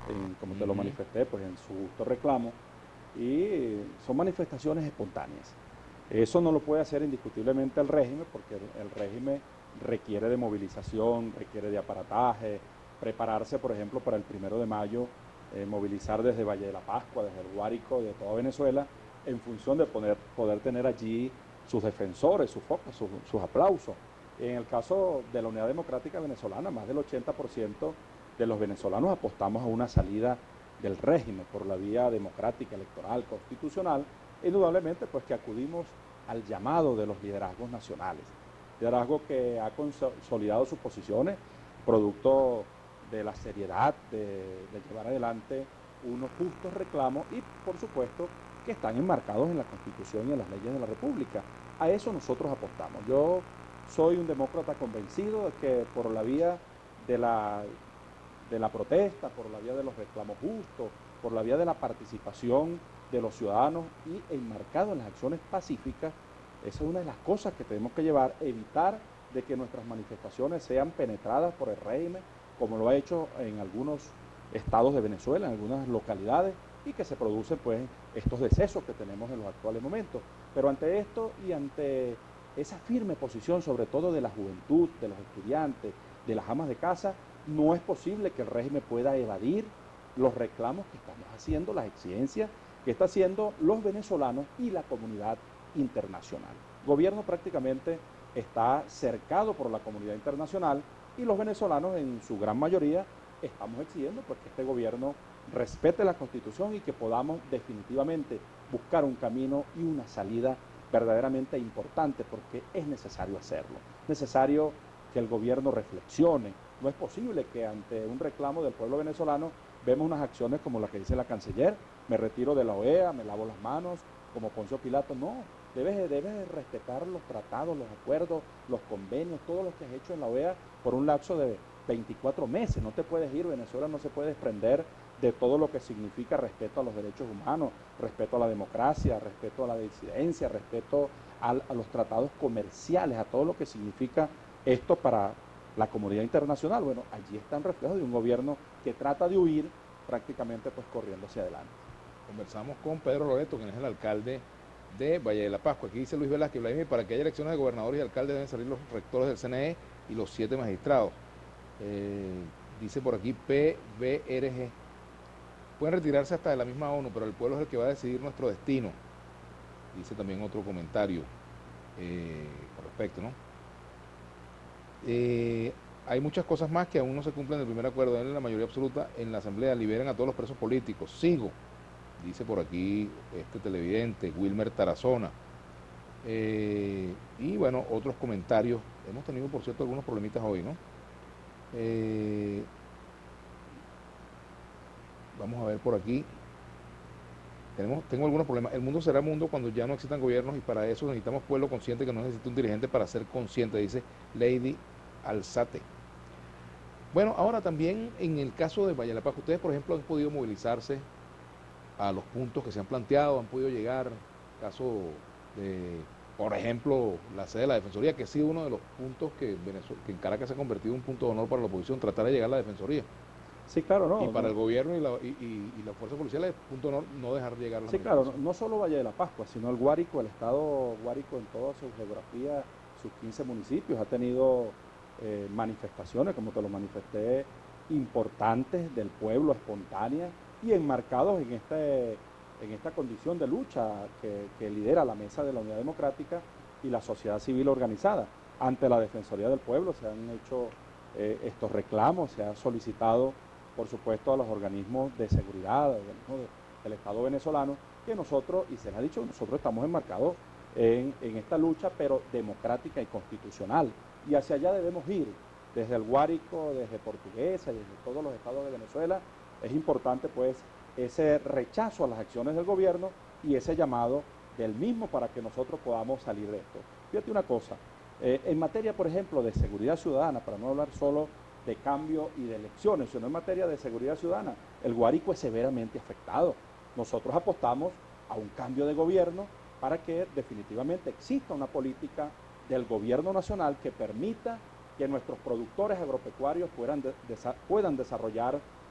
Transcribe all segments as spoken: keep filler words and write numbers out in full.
en, como te lo Ujú. manifesté, pues en su justo reclamo, y son manifestaciones espontáneas. Eso no lo puede hacer indiscutiblemente el régimen, porque el, el régimen requiere de movilización, requiere de aparataje, prepararse, por ejemplo, para el primero de mayo, eh, movilizar desde Valle de la Pascua, desde el Guárico, de toda Venezuela, en función de poder, poder tener allí sus defensores, sus focos, sus, sus aplausos. En el caso de la Unidad Democrática Venezolana, más del ochenta por ciento de los venezolanos apostamos a una salida del régimen por la vía democrática, electoral, constitucional, indudablemente pues que acudimos al llamado de los liderazgos nacionales. Liderazgo que ha consolidado sus posiciones, producto de la seriedad de, de llevar adelante unos justos reclamos y, por supuesto, que están enmarcados en la Constitución y en las leyes de la República. A eso nosotros apostamos. Yo soy un demócrata convencido de que por la vía de la, de la protesta, por la vía de los reclamos justos, por la vía de la participación de los ciudadanos y enmarcado en las acciones pacíficas, esa es una de las cosas que tenemos que llevar, evitar de que nuestras manifestaciones sean penetradas por el régimen, como lo ha hecho en algunos estados de Venezuela, en algunas localidades, y que se producen pues estos decesos que tenemos en los actuales momentos. Pero ante esto y ante esa firme posición, sobre todo de la juventud, de los estudiantes, de las amas de casa, no es posible que el régimen pueda evadir los reclamos que estamos haciendo, las exigencias que está haciendo los venezolanos y la comunidad internacional. El gobierno prácticamente está cercado por la comunidad internacional y los venezolanos en su gran mayoría estamos exigiendo pues, que este gobierno respete la Constitución y que podamos definitivamente buscar un camino y una salida verdaderamente importante porque es necesario hacerlo. Necesario que el gobierno reflexione. No es posible que ante un reclamo del pueblo venezolano vemos unas acciones como la que dice la canciller, me retiro de la O E A, me lavo las manos, como Poncio Pilato. No, debes, debes respetar los tratados, los acuerdos, los convenios, todo lo que has hecho en la O E A por un lapso de veinticuatro meses. No te puedes ir, Venezuela no se puede desprender de todo lo que significa respeto a los derechos humanos, respeto a la democracia, respeto a la disidencia, respeto a, a los tratados comerciales, a todo lo que significa esto para la comunidad internacional. Bueno, allí están reflejos de un gobierno que trata de huir prácticamente pues corriendo hacia adelante. Conversamos con Pedro Loreto, quien es el alcalde de Valle de la Pascua. Aquí dice Luis Velázquez, Vladimir, para que haya elecciones de gobernadores y alcaldes deben salir los rectores del C N E y los siete magistrados. Eh, dice por aquí P B R G. Pueden retirarse hasta de la misma ONU, pero el pueblo es el que va a decidir nuestro destino. Dice también otro comentario eh, al respecto, ¿no? Eh, hay muchas cosas más que aún no se cumplen del primer acuerdo. En la mayoría absoluta en la Asamblea liberen a todos los presos políticos. Sigo, dice por aquí este televidente, Wilmer Tarazona. Eh, y bueno, otros comentarios. Hemos tenido, por cierto, algunos problemitas hoy, ¿no? Eh, vamos a ver por aquí. Tenemos, tengo algunos problemas. El mundo será mundo cuando ya no existan gobiernos y para eso necesitamos pueblo consciente que no necesita un dirigente para ser consciente, dice Lady Alzate. Bueno, ahora también en el caso de Valle de la Paz, ustedes por ejemplo han podido movilizarse a los puntos que se han planteado, han podido llegar, caso de, por ejemplo, la sede de la Defensoría, que ha sido uno de los puntos que, Venezuela, que en Caracas se ha convertido en un punto de honor para la oposición, tratar de llegar a la Defensoría. Sí, claro, Y no, para no. el gobierno y la, y, y, y la fuerza policial es punto de honor no dejar llegar a la Sí, claro, no, manifestación. no solo Valle de la Pascua, sino el Guárico, el estado Guárico en toda su geografía, sus quince municipios, ha tenido eh, manifestaciones, como te lo manifesté, importantes del pueblo, espontáneas y enmarcados en, este, en esta condición de lucha que, que lidera la Mesa de la Unidad Democrática y la sociedad civil organizada. Ante la Defensoría del Pueblo se han hecho eh, estos reclamos, se ha solicitado, por supuesto, a los organismos de seguridad, organismos de el Estado venezolano, que nosotros, y se les ha dicho, nosotros estamos enmarcados en, en esta lucha, pero democrática y constitucional. Y hacia allá debemos ir, desde el Guárico, desde Portuguesa, desde todos los estados de Venezuela. Es importante, pues, ese rechazo a las acciones del gobierno y ese llamado del mismo para que nosotros podamos salir de esto. Fíjate una cosa, eh, en materia, por ejemplo, de seguridad ciudadana, para no hablar solo de cambio y de elecciones, sino en materia de seguridad ciudadana, el Guárico es severamente afectado. Nosotros apostamos a un cambio de gobierno para que definitivamente exista una política del gobierno nacional que permita que nuestros productores agropecuarios puedan, de, desa, puedan desarrollar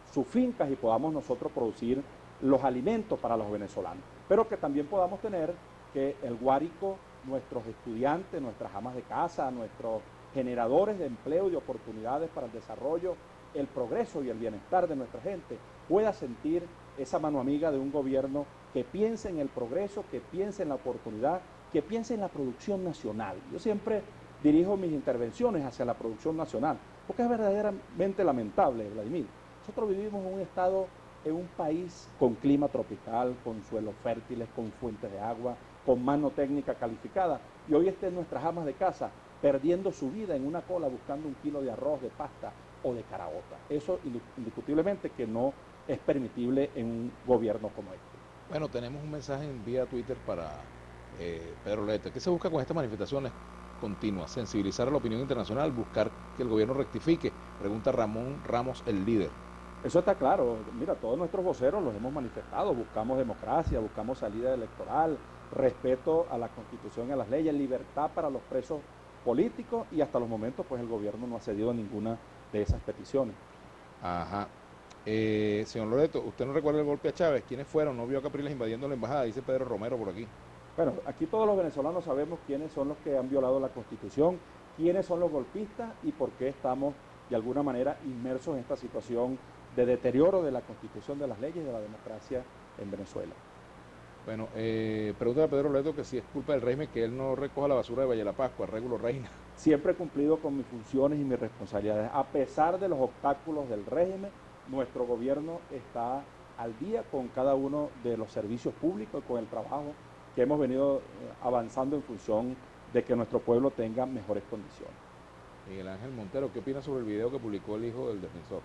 sus fincas y podamos nosotros producir los alimentos para los venezolanos. Pero que también podamos tener que el Guárico, nuestros estudiantes, nuestras amas de casa, nuestros generadores de empleo y de oportunidades para el desarrollo, el progreso y el bienestar de nuestra gente, pueda sentir esa mano amiga de un gobierno que piense en el progreso, que piense en la oportunidad, que piense en la producción nacional. Yo siempre dirijo mis intervenciones hacia la producción nacional, porque es verdaderamente lamentable, Vladimir. Nosotros vivimos en un estado, en un país con clima tropical, con suelos fértiles, con fuentes de agua, con mano técnica calificada, y hoy estén nuestras amas de casa perdiendo su vida en una cola buscando un kilo de arroz, de pasta o de caraota. Eso indiscutiblemente que no es permitible en un gobierno como este. Bueno, tenemos un mensaje en vía Twitter para eh, Pedro Lete. ¿Qué se busca con estas manifestaciones continuas? Sensibilizar a la opinión internacional, buscar que el gobierno rectifique, pregunta Ramón Ramos, el líder. Eso está claro. Mira, todos nuestros voceros los hemos manifestado. Buscamos democracia, buscamos salida electoral, respeto a la Constitución y a las leyes, libertad para los presos políticos, y hasta los momentos pues el gobierno no ha cedido a ninguna de esas peticiones. Ajá. Eh, señor Loreto, ¿usted no recuerda el golpe a Chávez? ¿Quiénes fueron? ¿No vio a Capriles invadiendo la embajada? Dice Pedro Romero por aquí. Bueno, aquí todos los venezolanos sabemos quiénes son los que han violado la Constitución, quiénes son los golpistas y por qué estamos de alguna manera inmersos en esta situación de deterioro de la Constitución, de las leyes y de la democracia en Venezuela. Bueno, eh, pregunta a Pedro Loreto que si es culpa del régimen que él no recoja la basura de Valle de la Pascua, Régulo Reina. Siempre he cumplido con mis funciones y mis responsabilidades. A pesar de los obstáculos del régimen, nuestro gobierno está al día con cada uno de los servicios públicos, con el trabajo que hemos venido avanzando en función de que nuestro pueblo tenga mejores condiciones. Miguel Ángel Montero, ¿qué opina sobre el video que publicó el hijo del defensor?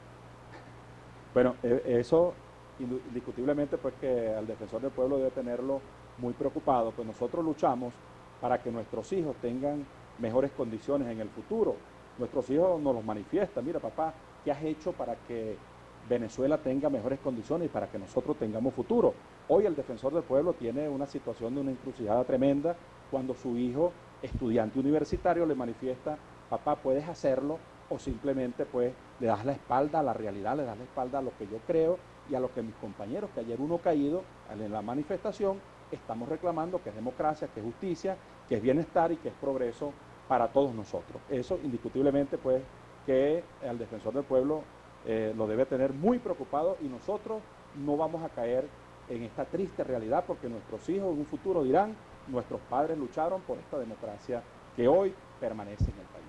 Bueno, eso indiscutiblemente pues que al defensor del pueblo debe tenerlo muy preocupado, pues nosotros luchamos para que nuestros hijos tengan mejores condiciones en el futuro. Nuestros hijos nos los manifiestan: mira papá, ¿qué has hecho para que Venezuela tenga mejores condiciones y para que nosotros tengamos futuro? Hoy el defensor del pueblo tiene una situación de una encrucijada tremenda cuando su hijo, estudiante universitario, le manifiesta: papá, puedes hacerlo, o simplemente pues le das la espalda a la realidad, le das la espalda a lo que yo creo y a lo que mis compañeros, que ayer uno caído en la manifestación, estamos reclamando, que es democracia, que es justicia, que es bienestar y que es progreso para todos nosotros. Eso indiscutiblemente pues que el defensor del pueblo eh, lo debe tener muy preocupado, y nosotros no vamos a caer en esta triste realidad, porque nuestros hijos en un futuro dirán: nuestros padres lucharon por esta democracia que hoy permanece en el país.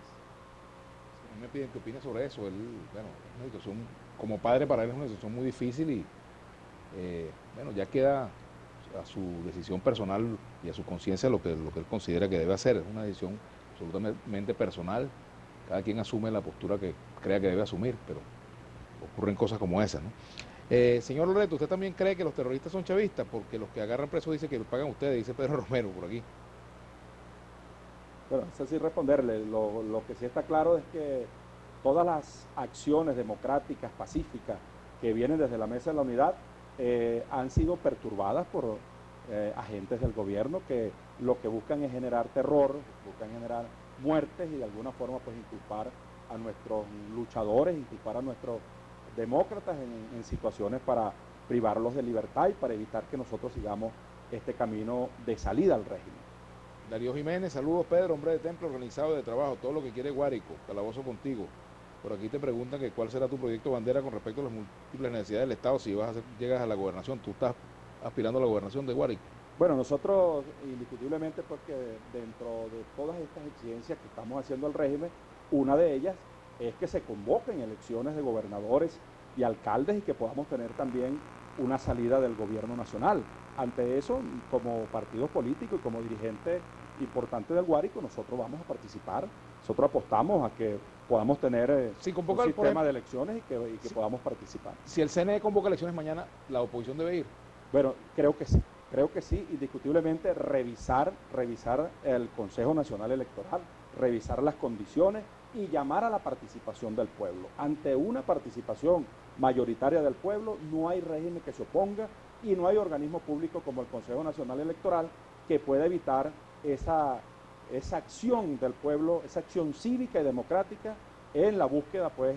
Si me piden que opine sobre eso, él, bueno, es una situación, como padre para él es una situación muy difícil y eh, bueno, ya queda a su decisión personal y a su conciencia lo que, lo que él considera que debe hacer. Es una decisión absolutamente personal, cada quien asume la postura que crea que debe asumir, pero ocurren cosas como esas, ¿no? Eh, señor Loreto, ¿usted también cree que los terroristas son chavistas? Porque los que agarran presos dicen que lo pagan ustedes, dice Pedro Romero por aquí. Bueno, eso sí responderle. Lo, lo que sí está claro es que todas las acciones democráticas, pacíficas, que vienen desde la Mesa de la Unidad, eh, han sido perturbadas por eh, agentes del gobierno que lo que buscan es generar terror, buscan generar muertes y de alguna forma pues inculpar a nuestros luchadores, inculpar a nuestros demócratas en, en situaciones para privarlos de libertad y para evitar que nosotros sigamos este camino de salida al régimen. Darío Jiménez, saludos Pedro, hombre de templo, organizado de trabajo, todo lo que quiere Guárico, calabozo contigo. Por aquí te preguntan que cuál será tu proyecto bandera con respecto a las múltiples necesidades del Estado si vas a ser, llegas a la gobernación. ¿Tú estás aspirando a la gobernación de Guárico? Bueno, nosotros indiscutiblemente porque dentro de todas estas exigencias que estamos haciendo al régimen, una de ellas es que se convoquen elecciones de gobernadores y alcaldes y que podamos tener también una salida del gobierno nacional. Ante eso, como partido político y como dirigente importante del Guárico, nosotros vamos a participar. Nosotros apostamos a que podamos tener eh, sí, un sistema ejemplo, de elecciones y que, y que sí, podamos participar. Si el C N E convoca elecciones mañana, ¿la oposición debe ir? Bueno, creo que sí. Creo que sí, indiscutiblemente revisar, revisar el Consejo Nacional Electoral, revisar las condiciones y llamar a la participación del pueblo. Ante una participación mayoritaria del pueblo, no hay régimen que se oponga y no hay organismo público como el Consejo Nacional Electoral que pueda evitar esa, esa acción del pueblo, esa acción cívica y democrática en la búsqueda pues,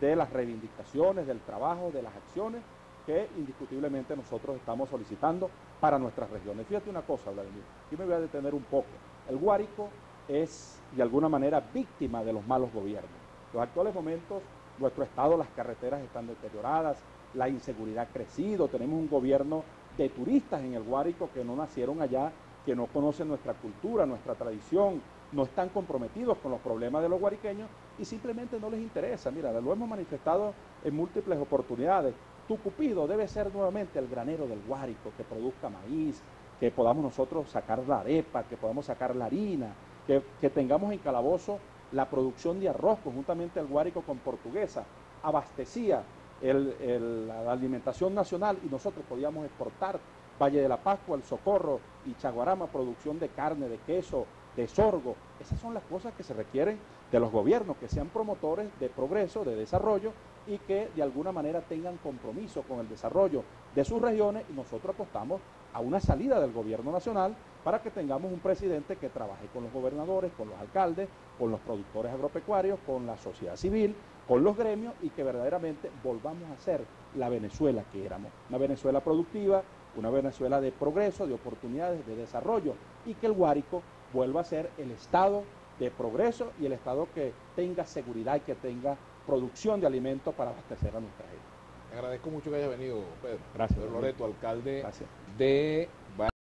de las reivindicaciones, del trabajo, de las acciones que indiscutiblemente nosotros estamos solicitando para nuestras regiones. Fíjate una cosa, Vladimir, aquí me voy a detener un poco. El Guárico es de alguna manera víctima de los malos gobiernos. En los actuales momentos, nuestro estado, las carreteras están deterioradas, la inseguridad ha crecido, tenemos un gobierno de turistas en el Guárico que no nacieron allá, que no conocen nuestra cultura, nuestra tradición, no están comprometidos con los problemas de los guariqueños y simplemente no les interesa. Mira, lo hemos manifestado en múltiples oportunidades. Tucupido debe ser nuevamente el granero del Guárico, que produzca maíz, que podamos nosotros sacar la arepa, que podamos sacar la harina, que, que tengamos en Calabozo la producción de arroz conjuntamente el Guárico con Portuguesa, abastecía el, el, la alimentación nacional y nosotros podíamos exportar Valle de la Pascua, El Socorro y Chaguarama, producción de carne, de queso, de sorgo. Esas son las cosas que se requieren de los gobiernos, que sean promotores de progreso, de desarrollo y que de alguna manera tengan compromiso con el desarrollo de sus regiones, y nosotros apostamos a una salida del gobierno nacional para que tengamos un presidente que trabaje con los gobernadores, con los alcaldes, con los productores agropecuarios, con la sociedad civil, con los gremios y que verdaderamente volvamos a ser la Venezuela que éramos, una Venezuela productiva, una Venezuela de progreso, de oportunidades, de desarrollo y que el Guárico vuelva a ser el estado de progreso y el estado que tenga seguridad y que tenga producción de alimentos para abastecer a nuestra gente. Te agradezco mucho que hayas venido, Pedro. Gracias. Pedro Loreto, alcalde Gracias. de